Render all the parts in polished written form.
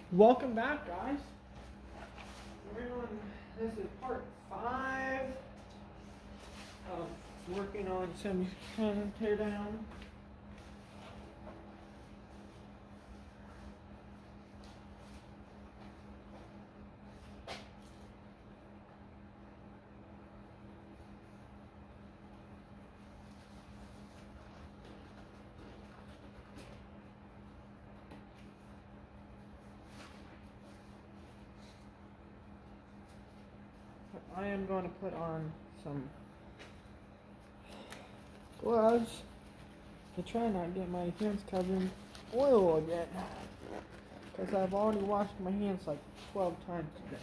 Welcome back, guys. This is part 5 of working on semi-con teardown. I am going to put on some gloves to try not to get my hands covered in oil again, because I've already washed my hands like 12 times today.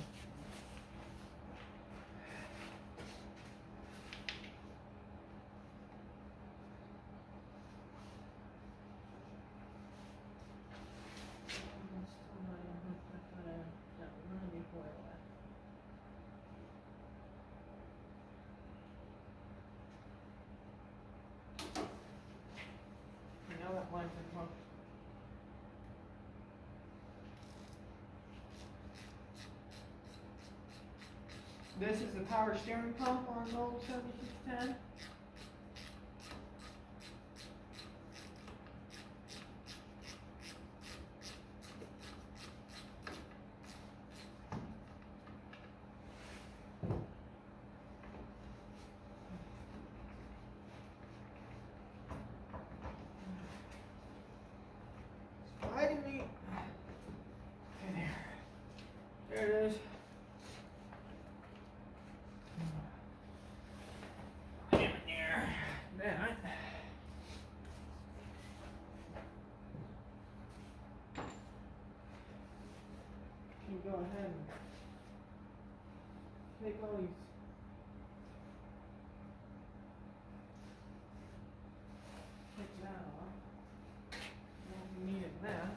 This is the power steering pump on the old 7610. Sliding me. Okay, there it is. Go ahead and take all these take that off. Won't be needing that.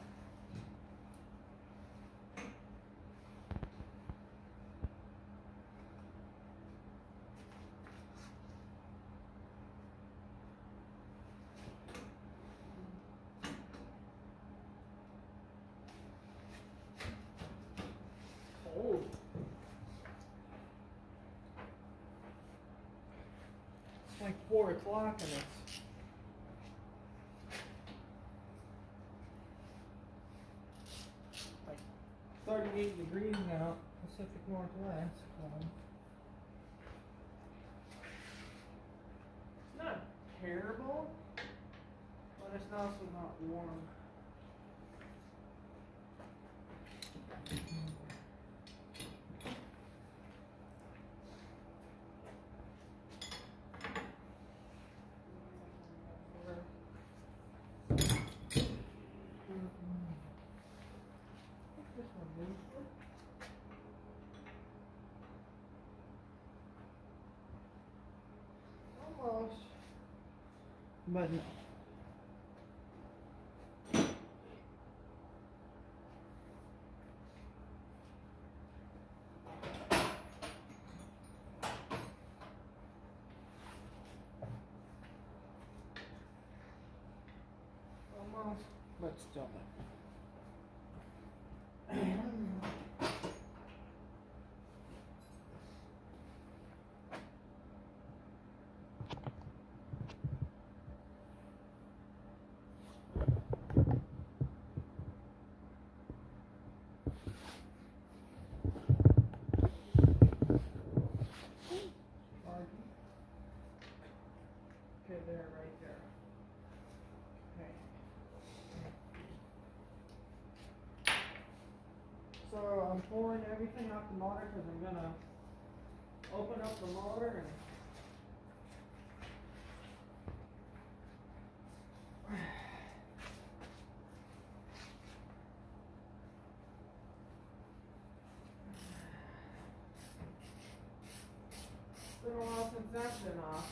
Cold. It's like 4 o'clock and it's like 38 degrees now, Pacific Northwest. It's not terrible, but it's also not warm. Almost, but no. Almost, but still not. Okay, there, right there. Okay. So I'm pulling everything off the motor because I'm gonna open up the motor and it's been a while since that's been off.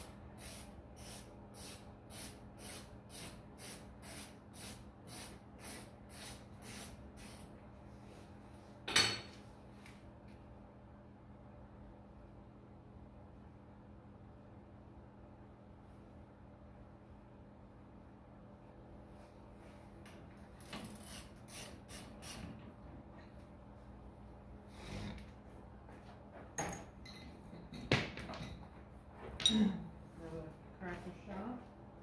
Another cracker shot.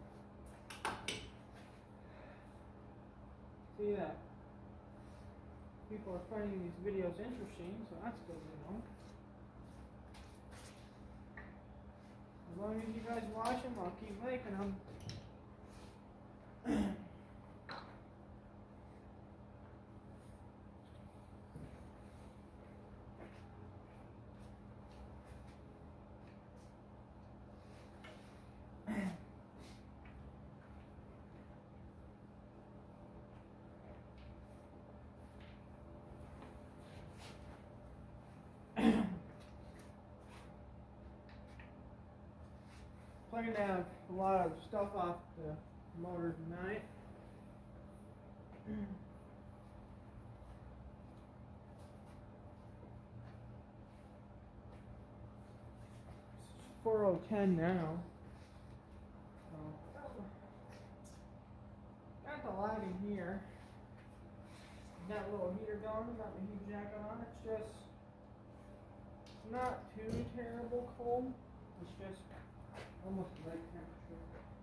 See that? People are finding these videos interesting, so that's good to know. As long as you guys watch them, I'll keep making them. Planning to have a lot of stuff off the motor tonight. It's 4:10 now. So, got the lighting here. That little heater going, got my heat jacket on. It's just not too terrible cold. It's just almost right temperature.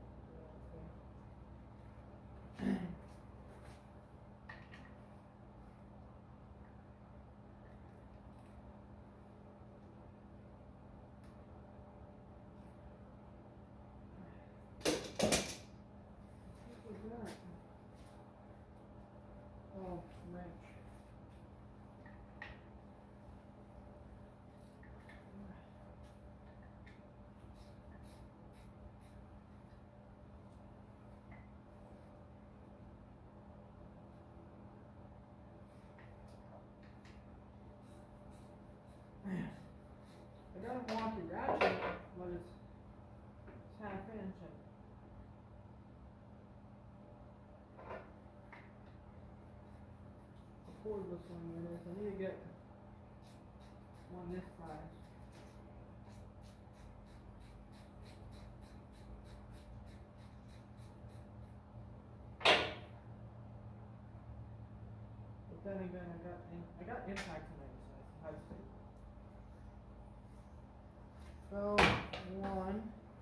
What was that? Oh, wrench. I got a wonky ratchet, but it's half inch. The cordless one it is. I need to get one this size. But then again, I got impact tonight, so I have to. So one.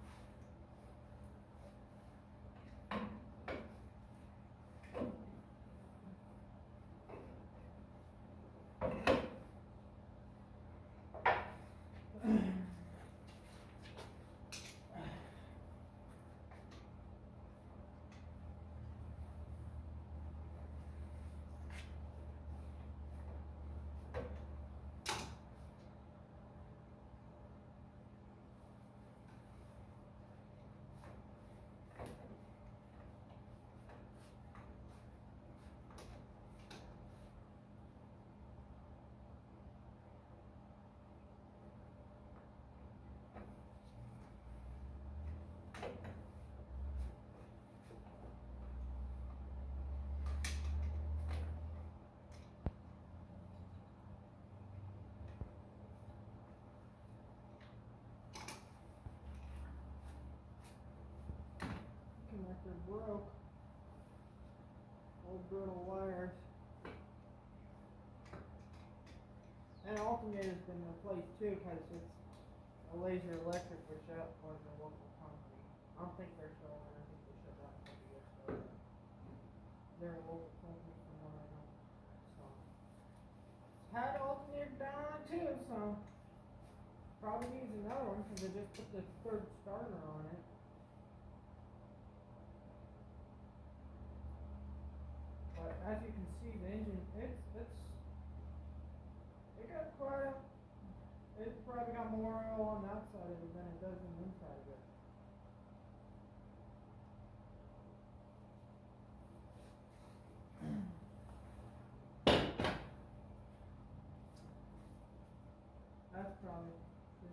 Connector broke. Old brittle wires. And alternator's been replaced too, because it's a Laser Electric, which that was a local company. I don't think they're still there. I think they shut down a couple years ago. They're a local company from what I know. So had alternator down too, so probably needs another one because I just put the third starter on it. But as you can see, the engine, it got quite a, it's probably got more oil on the outside of it than it does on the inside of it. That's probably good.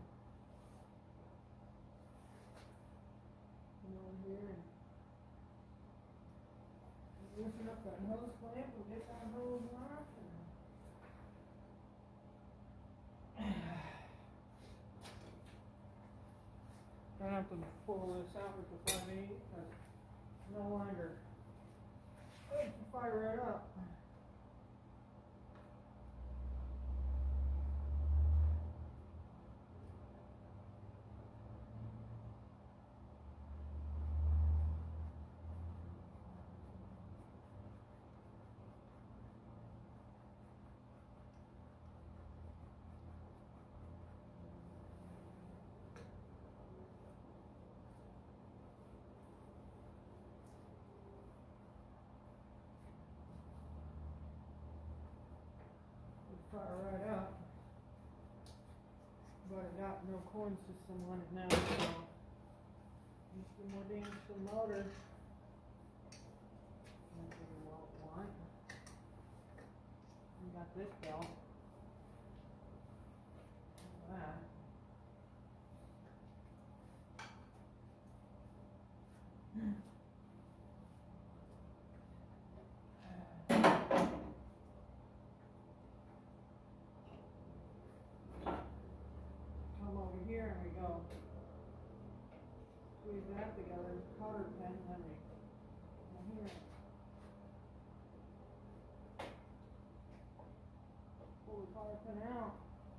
Come over here and loosen up that hose clamp and get that hose off. Gonna have to pull this out with the 5/8 because it's no longer good to fire it up. fire right up. But it got no cooling system on it now, so just some more damage to the motor. Nothing you won't want. We got this belt. Look at that. Come over here and we go. Squeeze that together, cotter pin, then we come here. Pull the cotter pin out.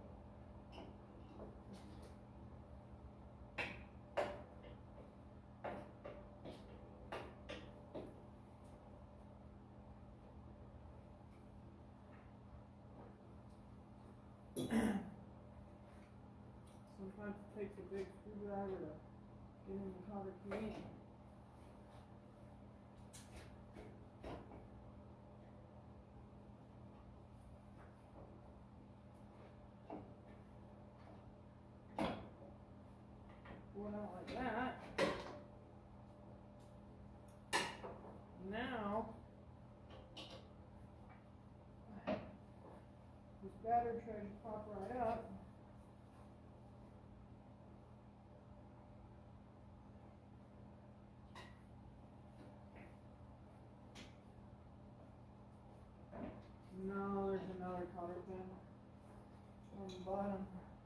Sometimes it takes a big screwdriver to get in the cotter key. Pull it out like that. Now, this battery tray just pop right up. No, there's another cotter pin on the bottom.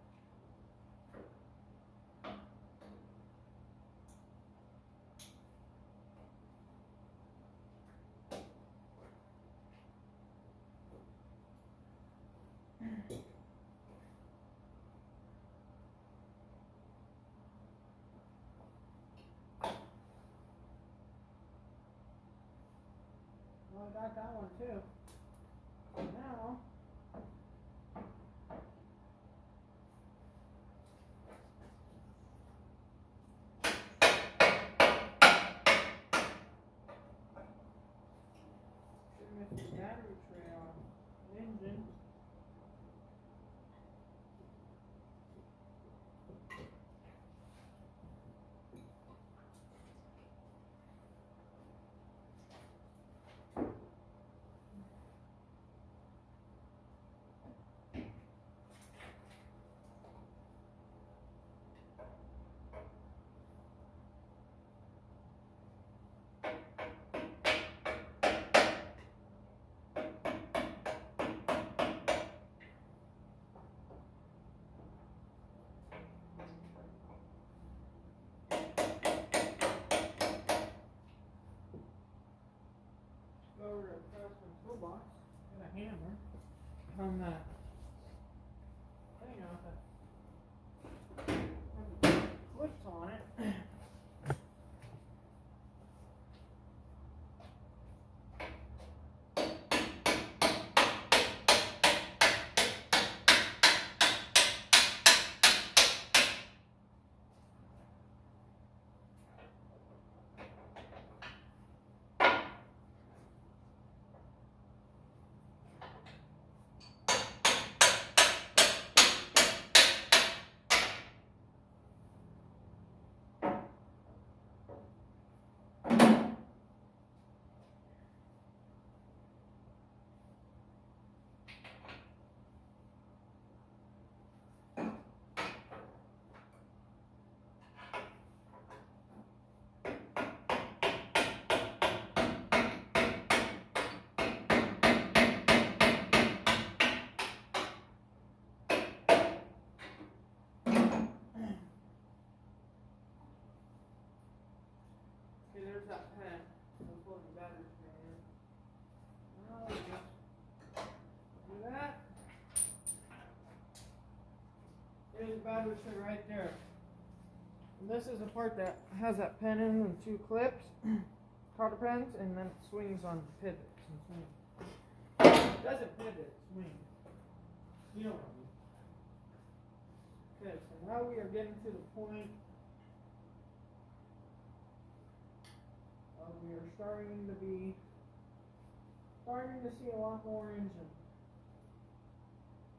Well, I got that one too. Now, should miss the battery tray off the engine. Go over to Craftsman toolbox, get a hammer, come that thing off it. Have the clips on it. Okay, there's that pen. I'll plug the battery tray in. Now we just do that. There's the battery tray right there. And this is the part that has that pen in and two clips, cotter pens, and then it swings on pivots and swings. It doesn't pivot, it swings. You know what I mean. Okay, so now we are getting to the point we are starting to see a lot more engine.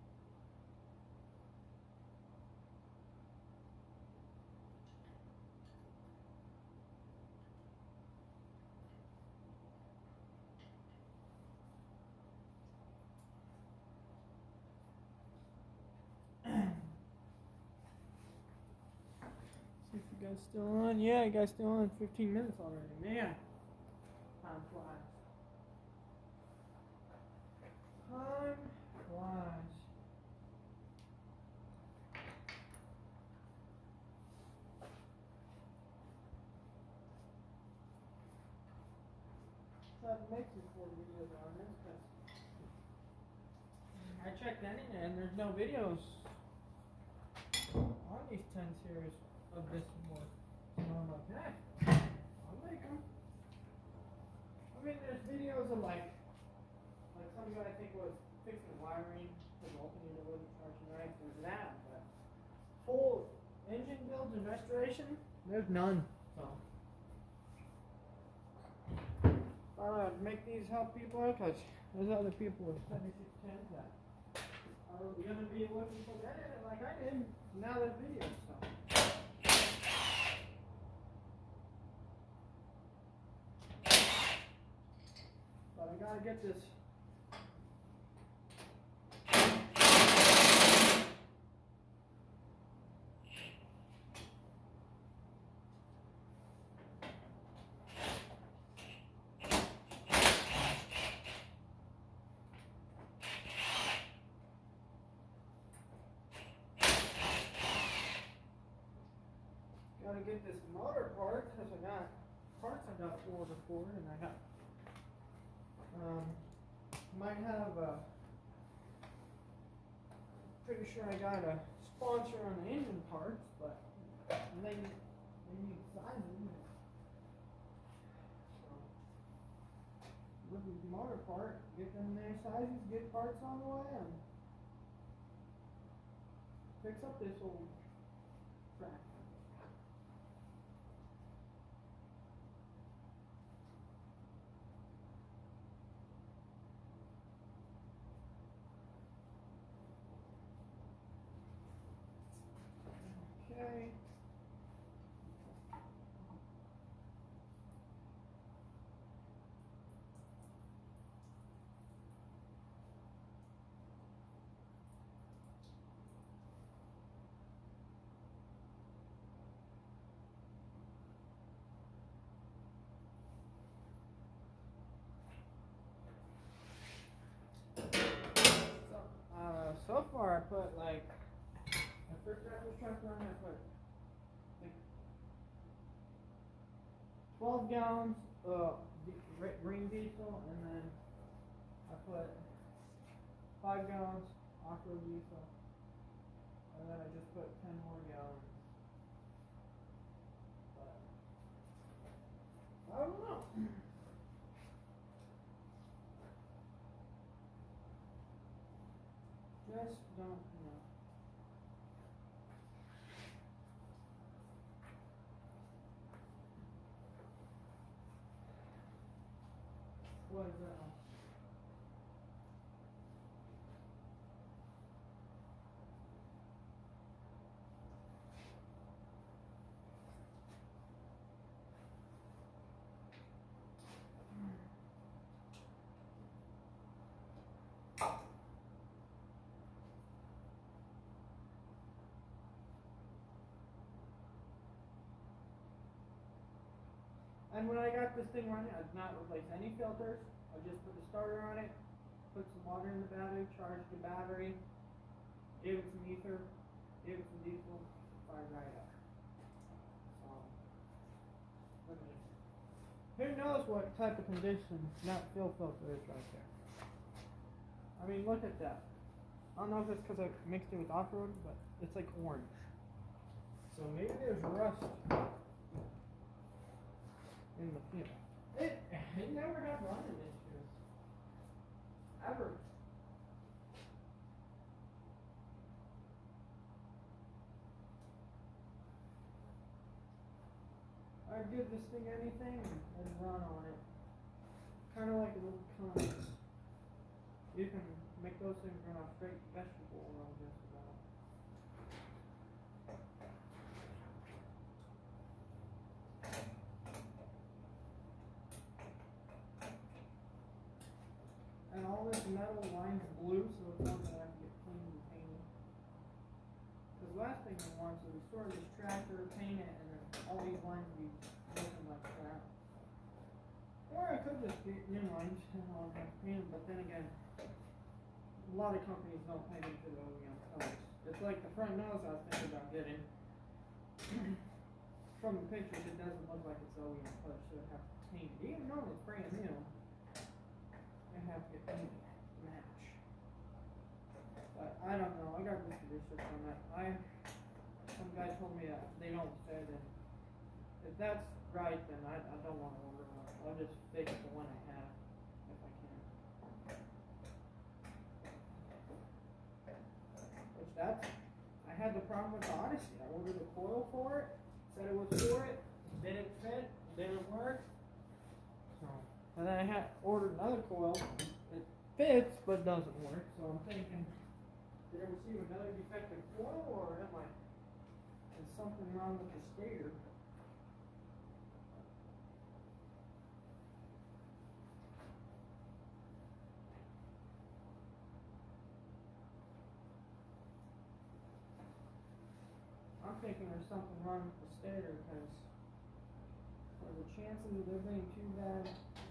guys still on? Yeah, you guys still on? 15 minutes already. Man, time flies. Time flies. So I've made some 4 videos on this because I checked the internet and there's no videos on these 10 series of this board. So I'm like, hey, I'll make them. I mean, there's videos of like some guy I think was fixing wiring because the alternator wasn't charging right. There's that, but full engine builds and restoration, there's none. So I would make these help people out because there's other people with 7610s that are gonna be looking for that like I did. Now there's videos, so. But I gotta get this. Gotta get this motor part because I got parts I got to order for it, and I got might have pretty sure I got a sponsor on the engine parts, but they need sizing. So with the motor part, get them their sizes, get parts on the way, and fix up this old track. Okay. So far I put like, I first got this truck running, I put like 12 gallons of green diesel, and then I put 5 gallons off-road diesel, and then I just put 10 more gallons. But I don't know. Just don't know. What is that? And when I got this thing running, I did not replace any filters. I just put the starter on it, put some water in the battery, charged the battery, gave it some ether, gave it some diesel, fired right up. So, look at this. Who knows what type of condition that fuel filter is right there. I mean, look at that. I don't know if it's because I mixed it with off-road, but it's like orange. So maybe there's rust in the fuel. It never had running issues. Ever. I'd give this thing anything and run on it. Kind of like a little Cummins. You can make those things run off straight vegetable oil just about. And all this metal line's blue, so it's not going to have to get cleaned and painted. Because the last thing we want is to restore this tractor, paint it, and then all these lines be looking like crap. Or I could just get new lines and I'll have to paint them, but then again, a lot of companies don't paint them to the OEM colors. It's like the front nose I was thinking about getting. From the pictures, it doesn't look like it's OEM color, so I have to paint it. Even though it's brand new, I have to get painted to match. But I don't know. I got to do some research on that. Some guy told me that they don't fit, and if that's right, then I don't want to order one. I'll just fix the one I have if I can. Which I had the problem with the Odyssey. I ordered a coil for it, said it was for it, didn't fit, didn't work. So, and then I ordered another coil. It fits but doesn't work. So I'm thinking, did I receive another defective coil, or is something wrong with the stator? I'm thinking there's something wrong with the stator, because the chances of there being too bad,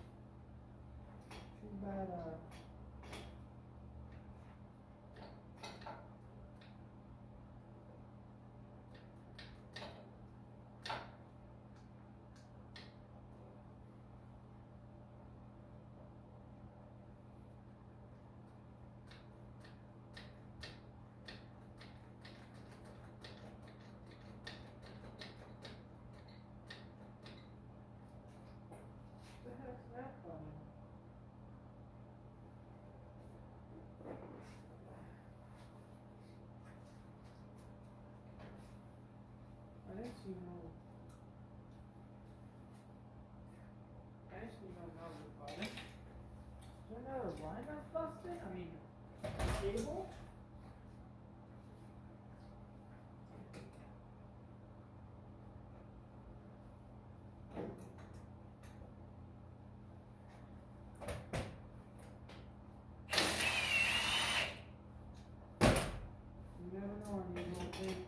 what the heck's that from? I didn't see no number about it. Is there another line that's busted? I mean, cable? You never know on these little things.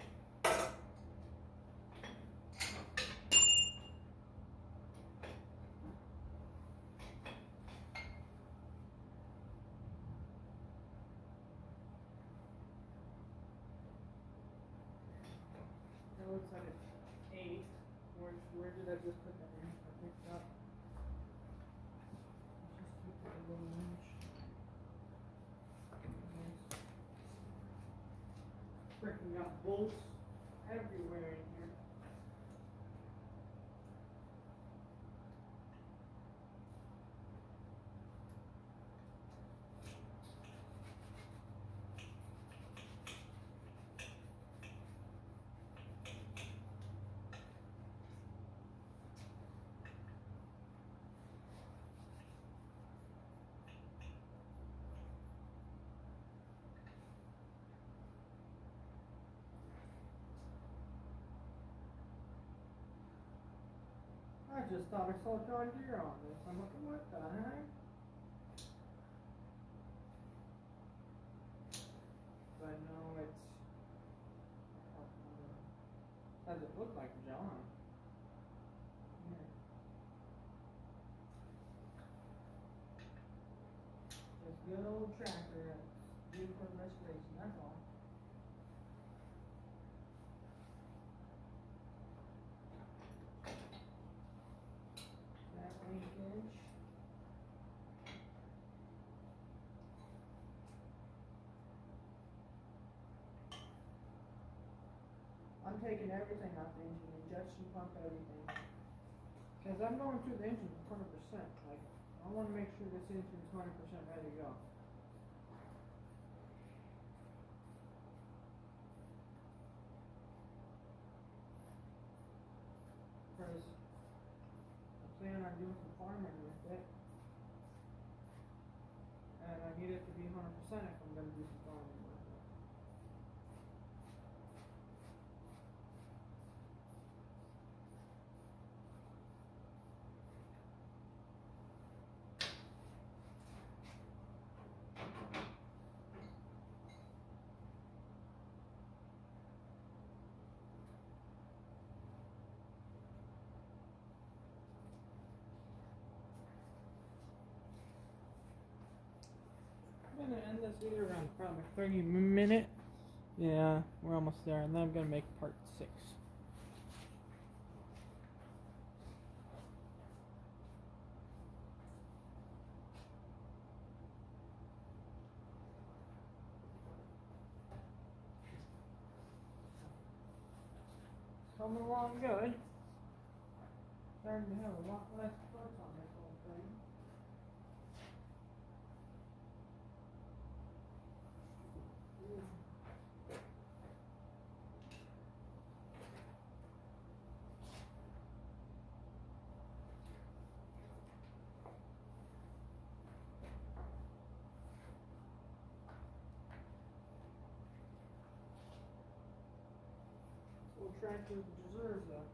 It looks like it's 8. Where did I just put that in? I picked up. Just took a little inch. Freaking got bolts everywhere in here. I just thought I saw John Deere on this. I'm like, what the heck? But no, doesn't look like John. Yeah. Just good old tractor that's due for restoration, that's all. Linkage. I'm taking everything out the engine, injection pump, everything. Because I'm going through the engine 100%. Like, I want to make sure this engine's 100% ready to go. Because I plan on doing some farming with it. And I need it to be 100% if I'm going to do some farming with it. gonna end this video around probably 30 minutes. Yeah, we're almost there, and then I'm gonna make part 6. Coming along good. Starting to have a lot less parts on this whole thing. This little tractor deserves a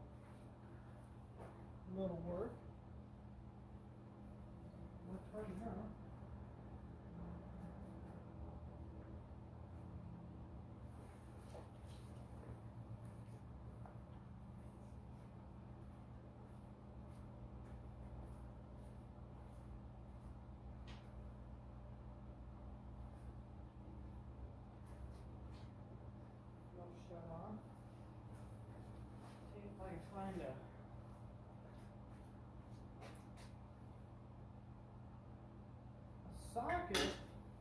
little work. Works hard enough. Shut off. See if I can find a socket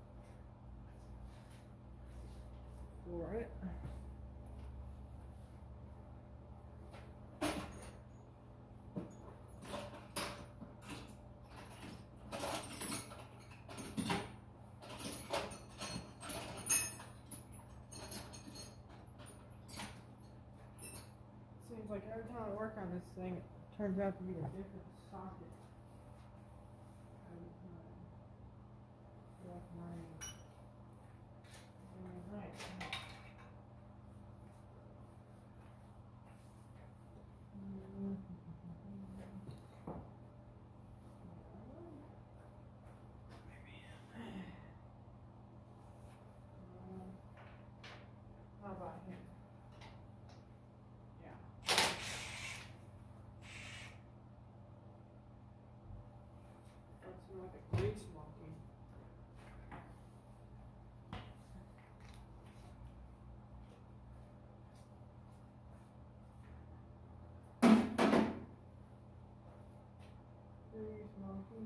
for it. Seems like every time I work on this thing, it turns out to be a different socket. Every time. Like right. How about here? Yeah. That's like a grease monkey. Grease monkey.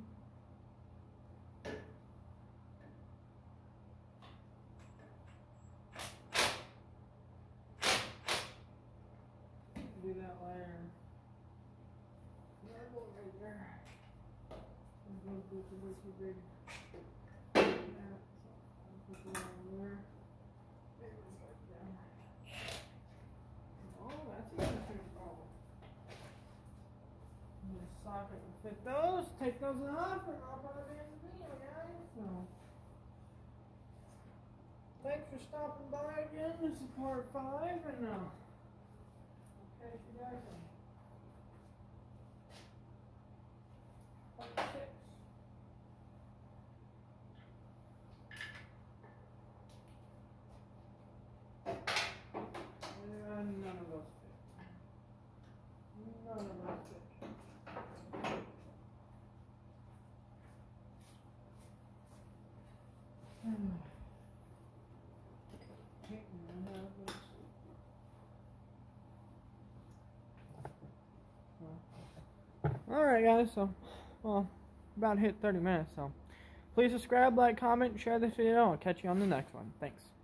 Do that later. Marble right there. Too big. Yeah, so I'll put that on there. Oh, that's easy to follow. This socket will fit those. Take those off and I'll put it in the video, guys. So, thanks for stopping by again. This is part 5, and catch you guys in part 6. And none of those fit. None of those fit. Alright guys, so, well, about hit 30 minutes, so please subscribe, like, comment, share this video. I'll catch you on the next one. Thanks.